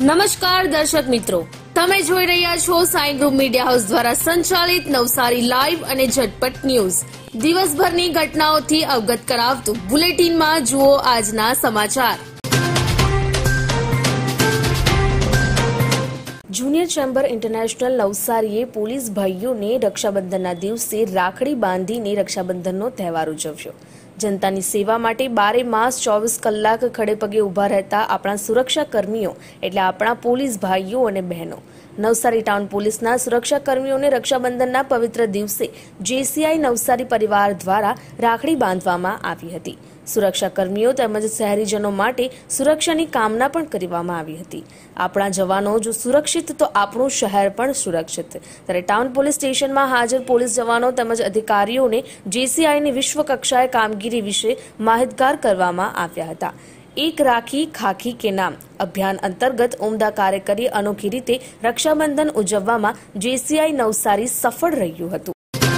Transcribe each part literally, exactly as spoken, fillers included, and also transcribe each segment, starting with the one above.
નમસ્કાર દર્શક મિત્રો, તમે જોઈ રહ્યા છો સાઈ ગ્રુપ મીડિયા હાઉસ દ્વારા સંચાલિત નવસારી લાઈવ અને ઝટપટ ન્યૂઝ. દિવસભરની ઘટનાઓથી અવગત કરાવતું બુલેટિનમાં જુઓ આજના સમાચાર. જુનિયર ચેમ્બર ઇન્ટરનેશનલ નવસારીએ પોલીસ ભાઈઓને રક્ષાબંધનના દિવસે રાખડી બાંધીને રક્ષાબંધનનો તહેવાર ઉજવ્યો. જનતાની સેવા માટે બારે માસ ચોવીસ કલાક ખડેપગે ઊભા રહેતા આપણા સુરક્ષા કર્મીઓ એટલે આપણા પોલીસ ભાઈઓ અને બહેનો. નવસારી ટાઉન પોલીસના સુરક્ષા કર્મીઓને રક્ષાબંધનના પવિત્ર દિવસે જેસીઆઈ નવસારી પરિવાર દ્વારા રાખડી બાંધવામાં આવી હતી. સુરક્ષા કર્મીઓ તેમજ શહેરીજનો માટે સુરક્ષાની કામના પણ કરવામાં આવી હતી. આપણા જવાનો જો સુરક્ષિત તો આપણું શહેર પણ સુરક્ષિત. ત્યારે ટાઉન પોલીસ સ્ટેશનમાં હાજર પોલીસ જવાનો તેમજ અધિકારીઓને જેસીઆઈની વિશ્વ કક્ષાએ કામગીરી વિશે માહિતગાર કરવામાં આવ્યા હતા. એક રાખી ખાખી કે નામ અભિયાન અંતર્ગત ઉમદા કાર્ય કરી અનોખી રીતે રક્ષાબંધન ઉજવવામાં જેસીઆઈ નવસારી સફળ રહ્યું હતું.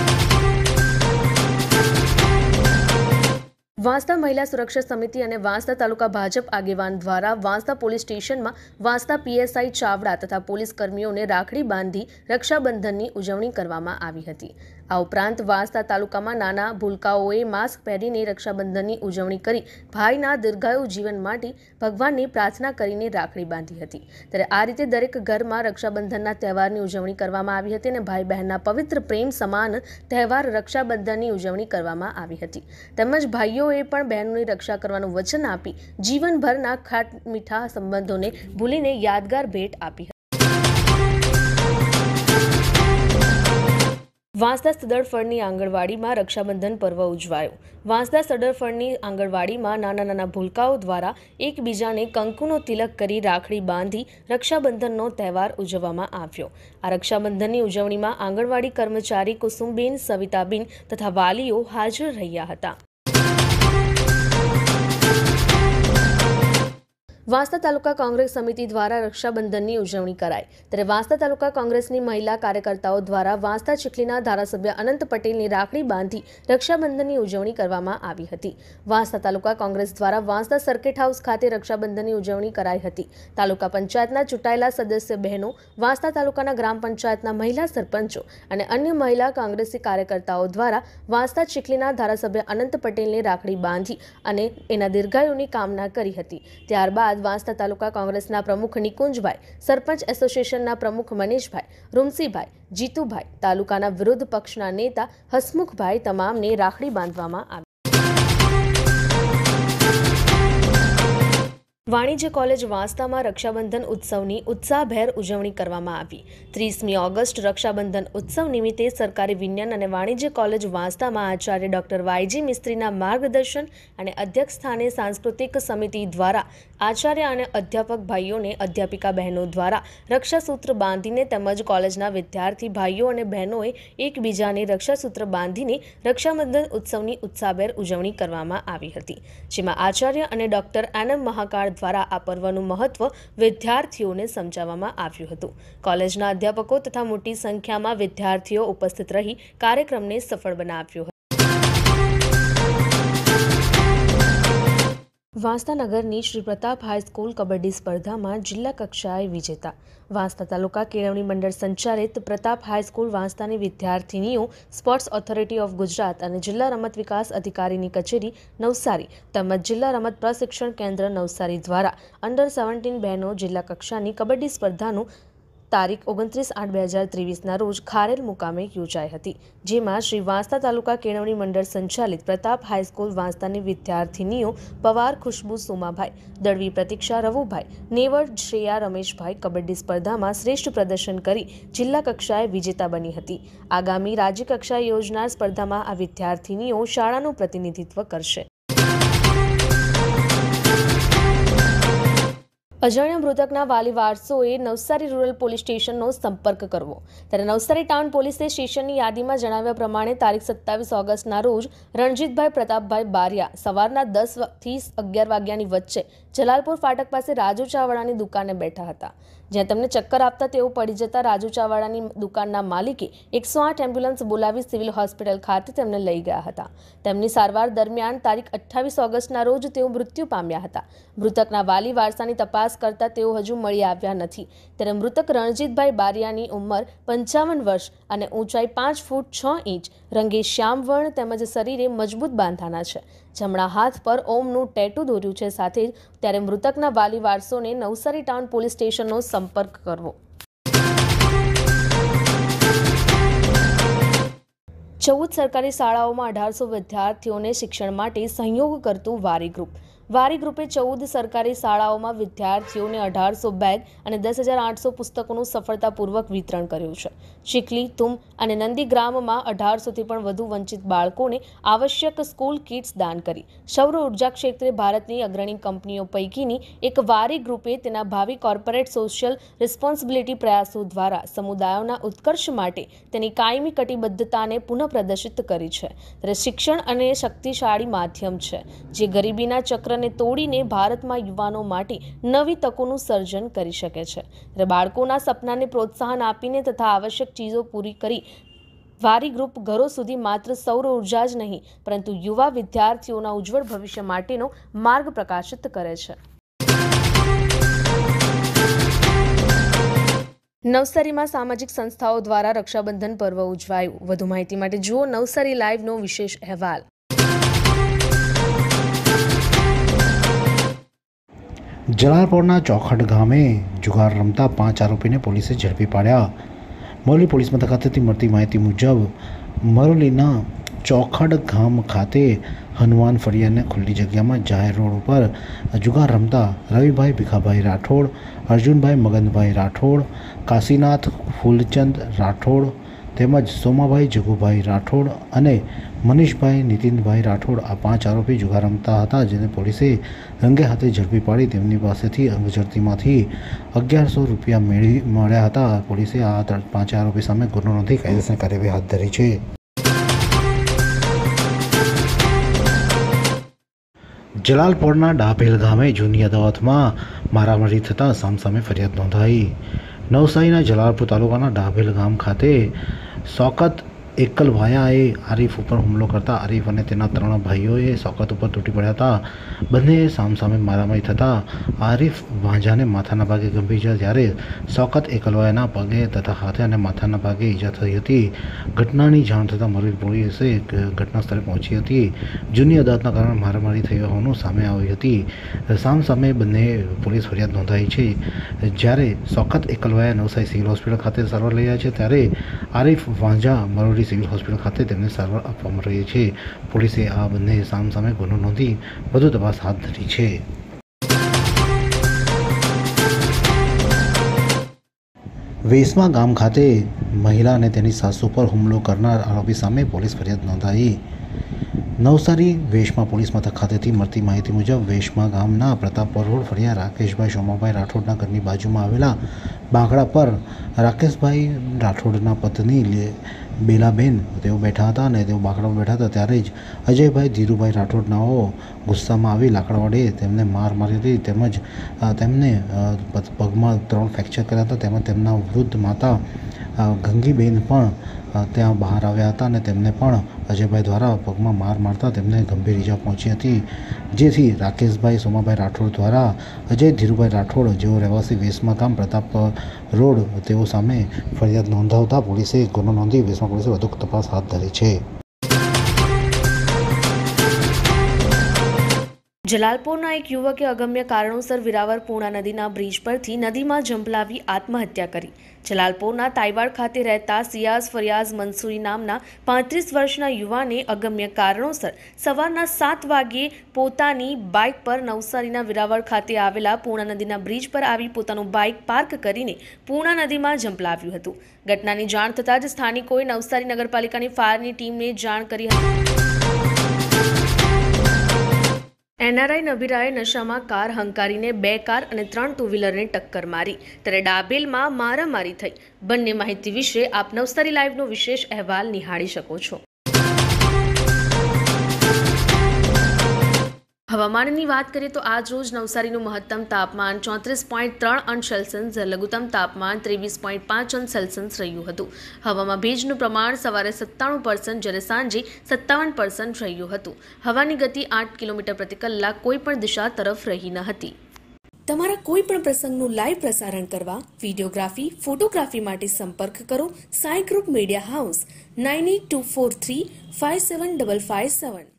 વાંસદા મહિલા સુરક્ષા સમિતિ અને વાંસદા તાલુકા ભાજપ આગેવાન દ્વારા વાંસદા પોલીસ સ્ટેશનમાં વાંસદા પીએસઆઈ ચાવડા તથા પોલીસ કર્મીઓને રાખડી બાંધી રક્ષાબંધનની ઉજવણી કરવામાં આવી હતી. આ ઉપરાંત વાંસદા તાલુકામાં નાના ભૂલકાઓએ માસ્ક પહેરીને રક્ષાબંધનની ઉજવણી કરી ભાઈના દીર્ઘાયુ જીવન માટે ભગવાનની પ્રાર્થના કરીને રાખડી બાંધી હતી. ત્યારે આ રીતે દરેક ઘરમાં રક્ષાબંધનના તહેવારની ઉજવણી કરવામાં આવી હતી અને ભાઈ બહેનના પવિત્ર પ્રેમ સમાન તહેવાર રક્ષાબંધનની ઉજવણી કરવામાં આવી હતી. તેમજ ભાઈઓ એ પણ બહેનોની રક્ષા કરવાનું વચન આપી જીવનભરના ખાટ મીઠા સંબંધોને ભૂલીને યાદગાર ભેટ આપી હતી. વાંસદા સદરફળની આંગણવાડીમાં રક્ષાબંધન પર્વ ઉજવાયું. વાંસદા સદરફળની આંગણવાડીમાં નાના નાના ભૂલકાઓ દ્વારા એકબીજાને કંકુનો તિલક કરી રાખડી બાંધી રક્ષાબંધનનો તહેવાર ઉજવવામાં આવ્યો. આ રક્ષાબંધનની ઉજવણીમાં આંગણવાડી કર્મચારી કુસુમબેન, સવિતાબેન તથા વાલીઓ હાજર રહ્યા હતા. વાંસદા તાલુકા કોંગ્રેસ સમિતિ દ્વારા રક્ષાબંધનની ઉજવણી કરાઈ. ત્યારે વાંસદા તાલુકા કોંગ્રેસની મહિલા કાર્યકર્તાઓ દ્વારા વાંસદા ચીખલીના ધારાસભ્ય અનંત પટેલની રાખડી બાંધી રક્ષાબંધનની ઉજવણી કરવામાં આવી હતી. વાંસદા તાલુકા કોંગ્રેસ દ્વારા વાંસદા સર્કિટ હાઉસ ખાતે રક્ષાબંધનની ઉજવણી કરાઈ હતી. તાલુકા પંચાયતના ચૂંટાયેલા સદસ્ય બહેનો, વાંસદા તાલુકાના ગ્રામ પંચાયતના મહિલા સરપંચો અને અન્ય મહિલા કોંગ્રેસી કાર્યકર્તાઓ દ્વારા વાંસદા ચીખલીના ધારાસભ્ય અનંત પટેલને રાખડી બાંધી અને એના દીર્ઘાયુની કામના કરી હતી. ત્યારબાદ વાંસદા તાલુકા કોંગ્રેસના પ્રમુખ નિકુંજભાઈ, સરપંચ એસોસિએશનના પ્રમુખ મનીષભાઈ, રૂમસીભાઈ, જીતુભાઈ, તાલુકાના વિરોધ પક્ષના નેતા હસમુખભાઈ તમામને રાખડી બાંધવામાં આવી. વાણિજ્ય કોલેજ વાંસદામાં રક્ષાબંધન ઉત્સવની ઉત્સાહભેર ઉજવણી કરવામાં આવી. ત્રીસમી ઓગસ્ટ રક્ષાબંધન ઉત્સવ નિમિત્તે સરકારી વિજ્ઞાન અને વાણિજ્ય કોલેજ વાંસદામાં આચાર્ય ડોક્ટર વાયજી મિસ્ત્રીના માર્ગદર્શન અને અધ્યક્ષ સ્થાને સાંસ્કૃતિક સમિતિ દ્વારા આચાર્ય અને અધ્યાપક ભાઈઓને અધ્યાપિકા બહેનો દ્વારા રક્ષાસૂત્ર બાંધીને તેમજ કોલેજના વિદ્યાર્થી ભાઈઓ અને બહેનોએ એકબીજાને રક્ષાસૂત્ર બાંધીને રક્ષાબંધન ઉત્સવની ઉત્સાહભેર ઉજવણી કરવામાં આવી હતી. જેમાં આચાર્ય અને ડોક્ટર એન એમ મહાકાળ દ્વારા આ પર્વનું મહત્વ વિદ્યાર્થીઓને સમજાવવામાં આવ્યું હતું. કોલેજના અધ્યાપકો તથા મોટી સંખ્યામાં વિદ્યાર્થીઓ ઉપસ્થિત રહી કાર્યક્રમને સફળ બનાવ્યો હતો. વાંસદા નગરની શ્રી પ્રતાપ હાઈસ્કૂલ કબડ્ડી સ્પર્ધામાં જિલ્લા કક્ષાએ વિજેતા. વાંસદા તાલુકા કેળવણી મંડળ સંચાલિત પ્રતાપ હાઈસ્કૂલ વાંસદાની વિદ્યાર્થીનીઓ સ્પોર્ટ્સ ઓથોરિટી ઓફ ગુજરાત અને જિલ્લા રમત વિકાસ અધિકારીની કચેરી નવસારી તેમજ જિલ્લા રમત પ્રશિક્ષણ કેન્દ્ર નવસારી દ્વારા અંડર સેવન્ટીન બહેનો જિલ્લા કક્ષાની કબડ્ડી સ્પર્ધાનું તારીખ ઓગણત્રીસ આઠ બે હજાર ત્રેવીસના રોજ ખારેલ મુકામે યોજાઈ હતી. જેમાં શ્રી વાંસદા તાલુકા કેળવણી મંડળ સંચાલિત પ્રતાપ હાઈસ્કૂલ વાંસદાની વિદ્યાર્થીનીઓ પવાર ખુશ્બુ સોમાભાઈ, દળવી પ્રતીક્ષા રવુભાઈ, નેવડ શ્રેયા રમેશભાઈ કબડ્ડી સ્પર્ધામાં શ્રેષ્ઠ પ્રદર્શન કરી જિલ્લા કક્ષાએ વિજેતા બની હતી. આગામી રાજ્ય કક્ષાએ યોજનાર સ્પર્ધામાં આ વિદ્યાર્થીનીઓ શાળાનું પ્રતિનિધિત્વ કરશે. અજાણ્યા મૃતકના વાલી વારસોએ નવસારી રૂરલ પોલીસ સ્ટેશનનો સંપર્ક કરવો. ત્યારે નવસારી ટાઉન પોલીસે સ્ટેશનની યાદીમાં જણાવ્યા પ્રમાણે તારીખ સત્તાવીસ ઓગસ્ટના રોજ રણજીતભાઈ પ્રતાપભાઈ બારિયા સવારના દસ થી અગિયાર વાગ્યાની વચ્ચે જલાલપુર ફાટક પાસે રાજુ ચાવાળાની દુકાને બેઠા હતા, જ્યાં તેમને ચક્કર આપતા તેઓ પડી જતા રાજુ ચાવાળાની દુકાનના માલિકે એકસો આઠ એમ્બ્યુલન્સ બોલાવી સિવિલ હોસ્પિટલ ખાતે તેમને લઈ ગયા હતા. તેમની સારવાર દરમિયાન તારીખ અઠ્ઠાવીસ ઓગસ્ટના રોજ તેઓ મૃત્યુ પામ્યા હતા. મૃતકના વાલી વારસાની તપાસ કરતા તેઓ હજુ મળી આવ્યા નથી. ત્યારે મૃતક રણજીતભાઈ બારિયાની ઉંમર પંચાવન વર્ષ અને ઊંચાઈ પાંચ ફૂટ છ ઇંચ, રંગે શ્યામવર્ણ તેમજ શરીરે મજબૂત બાંધાના છે. જમણા હાથ પર ઓમનું ટેટુ દોર્યું છે. સાથે જ ત્યારે મૃતકના વાલી વારસોને નવસારી ટાઉન પોલીસ સ્ટેશનનો સંપર્ક કરવો. ચૌદ સરકારી શાળાઓમાં અઢારસો વિદ્યાર્થીઓને શિક્ષણ માટે સહયોગ કરતું વારી ગ્રુપ. વારી ગ્રુપે ચૌદ સરકારી શાળાઓમાં વિદ્યાર્થીઓને અઢારસો બેગ અને દસ હજાર આઠસો પુસ્તકોનું સફળતાપૂર્વક વિતરણ કર્યું છે. ચીખલી, તુમ અને નંદીગ્રામમાં અઢારસોથી પણ વધુ વંચિત બાળકોને આવશ્યક સ્કૂલ કિટ્સ દાન કરી. સૌર ઉર્જા ક્ષેત્રે ભારતની અગ્રણી કંપનીઓ પૈકીની એક વારી ગ્રુપે તેના ભાવિ કોર્પોરેટ સોશિયલ રિસ્પોન્સિબિલિટી પ્રયાસો દ્વારા સમુદાયોના ઉત્કર્ષ માટે તેની કાયમી કટિબદ્ધતાને પુનઃ પ્રદર્શિત કરી છે. ત્યારે શિક્ષણ અને શક્તિશાળી માધ્યમ છે, જે ગરીબીના ચક્ર ને તોડીને ભારતમાં યુવાનો માટે નવી તકોનું સર્જન કરી શકે છે. ત્યારે બાળકોના સપનાને પ્રોત્સાહન આપીને તથા આવશ્યક ચીજો પૂરી કરી વારી ગ્રુપ ઘરો સુધી માત્ર સૌર ઉર્જા જ નહીં, પરંતુ યુવા વિદ્યાર્થીઓના ઉજ્જવળ ભવિષ્ય માટેનો માર્ગ પ્રકાશિત કરે છે. નવસારીમાં સામાજિક સંસ્થાઓ દ્વારા રક્ષાબંધન પર્વ ઉજવાયું. વધુ માહિતી માટે જુઓ નવસારી લાઈવનો વિશેષ અહેવાલ. જલાલપોરના ચોખડ ગામે જુગાર રમતા પાંચ આરોપીને પોલીસે ઝડપી પાડ્યા. મરોલી પોલીસ મથક ખાતેથી મળતી માહિતી મુજબ મરોલીના ચોખડ ગામ ખાતે હનુમાન ફળિયાને ખુલ્લી જગ્યામાં જાહેર રોડ ઉપર જુગાર રમતા રવિભાઈ ભીખાભાઈ રાઠોડ, અર્જુનભાઈ મગનભાઈ રાઠોડ, કાશીનાથ ફૂલચંદ રાઠોડ તેમજ સોમાભાઈ જગુભાઈ રાઠોડ અને મનીષભાઈ નીતિનભાઈ રાઠોડ આ પાંચ આરોપી જુગાર રમતા હતા, જેને પોલીસે રંગે હાથે ઝડપી પાડી તેમની પાસેથી અંગઝડતીમાંથી અગિયારસો રૂપિયા મેળવી મળ્યા હતા. પોલીસે આ પાંચ આરોપી સામે ગુનો નોંધી કાયદેસરની કાર્યવાહી હાથ ધરી છે. જલાલપોરના ડાભેલ ગામે જૂની અદાવતમાં મારામારી થતાં સામસામે ફરિયાદ નોંધાઈ. નવસારીના જલાલપુર તાલુકાના ડાભેલ ગામ ખાતે શોકત એકલવાયાએ આરીફ ઉપર હુમલો કરતા આરીફ અને તેના ત્રણ ભાઈઓએ શોકત ઉપર તૂટી પડ્યા હતા. બંનેએ સામસામે મારામારી થતાં આરીફ વાંઝાને માથાના ભાગે ગંભીર ઇજા, જ્યારે શોકત એકલવાયાના પગે તથા હાથે અને માથાના ભાગે ઈજા થઈ હતી. ઘટનાની જાણ થતાં મરોલી પોલીસે ઘટના સ્થળે પહોંચી હતી. જૂની અદાવતના કારણે મારામારી થઈ હોવાનું સામે આવી હતી. સામસામે બંને પોલીસ ફરિયાદ નોંધાઈ છે. જ્યારે શોકત એકલવાયા નવસારી સિવિલ હોસ્પિટલ ખાતે સારવાર લઈ રહ્યા છે, ત્યારે આરીફ વાંઝા મરોલી સિવિલ હોસ્પિટલ ખાતે તેમને સારવાર આપવામાં રહી છે. પોલીસે આ બંને સામસામે ગુનો નોંધી વધુ તપાસ હાથ ધરી છે. વેસમા ગામ ખાતે મહિલા અને તેની સાસુ પર હુમલો કરનાર આરોપી સામે પોલીસ ફરિયાદ નોંધાઈ. નવસારી વેશમાં પોલીસ મથક ખાતેથી મળતી માહિતી મુજબ વેશમા ગામના પ્રતાપપર રોડ ફળિયા રાકેશભાઈ સોમાભાઈ રાઠોડના ઘરની બાજુમાં આવેલા બાંકડા પર રાકેશભાઈ રાઠોડના પત્ની બેલાબેન તેઓ બેઠા હતા અને તેઓ બાંકડા પર બેઠા હતા, ત્યારે જ અજયભાઈ ધીરુભાઈ રાઠોડનાઓ ગુસ્સામાં આવી લાકડા વડે તેમને માર મારી હતી, તેમજ તેમને પગમાં ત્રણ ફ્રેક્ચર કર્યા હતા. તેમજ તેમના વૃદ્ધ માતા ગંગીબેન પણ ત્યાં બહાર આવ્યા હતા અને તેમને પણ અજયભાઈ દ્વારા પગમાં માર મારતા તેમને ગંભીર ઈજા પહોંચી હતી, જેથી રાકેશભાઈ સોમાભાઈ રાઠોડ દ્વારા અજય ધીરુભાઈ રાઠોડ જેઓ રહેવાસી વેસમા ગામ પ્રતાપ રોડ તેઓ સામે ફરિયાદ નોંધાવતા પોલીસે ગુનો નોંધી વેસમા પોલીસે વધુ તપાસ હાથ ધરી છે. જલાલપોરના એક યુવકે અગમ્ય કારણોસર વિરાવર પૂર્ણા નદીના બ્રિજ પરથી નદીમાં ઝંપલાવી આત્મહત્યા કરી. જલાલપોરના તાઇવાડ ખાતે રહેતા સિયાઝ ફરિયાઝ મંસૂરી નામના પાંત્રીસ વર્ષના યુવાને અગમ્ય કારણોસર સવારના સાત વાગ્યે પોતાની બાઇક પર નવસારીના વિરાવર ખાતે આવેલા પૂર્ણા નદીના બ્રિજ પર આવી પોતાનું બાઇક પાર્ક કરીને પૂર્ણા નદીમાં ઝંપલાવ્યું હતું. ઘટનાની જાણ થતાં જ સ્થાનિકોએ નવસારી નગરપાલિકાની ફાયરની ટીમને જાણ કરી હતી. એનઆરઆઈ નબીરાએ નશામાં કાર હંકારીને બે કાર અને ત્રણ ટુ વ્હીલરને ટક્કર મારી. ત્યારે ડાબેલમાં મારામારી થઈ. બંને માહિતી વિશે આપ નવસારી લાઈવનો વિશેષ અહેવાલ નિહાળી શકો છો. હવામાનની વાત કરીએ તો આજ રોજ નવસારીનું મહત્તમ તાપમાન ચોત્રીસ પોઈન્ટ ત્રણ અંશ સેલ્સિયસ, લઘુત્તમ તાપમાન ત્રેવીસ પોઈન્ટ પાંચ અંશ સેલ્સિયસ રહ્યું હતું. હવામાં ભેજનું પ્રમાણ સવારે સત્તાણું પર્સન્ટ જ્યારે સાંજે સત્તાવન પર્સન્ટ રહ્યું હતું. હવાની ગતિ આઠ કિલોમીટર પ્રતિ કલાક કોઈ પણ દિશા તરફ રહી ન હતી. તમારા કોઈ પણ પ્રસંગનું લાઈવ પ્રસારણ કરવા, વિડીયોગ્રાફી, ફોટોગ્રાફી માટે સંપર્ક કરો Sai group media house nine eight two four three five seven double five સેવન.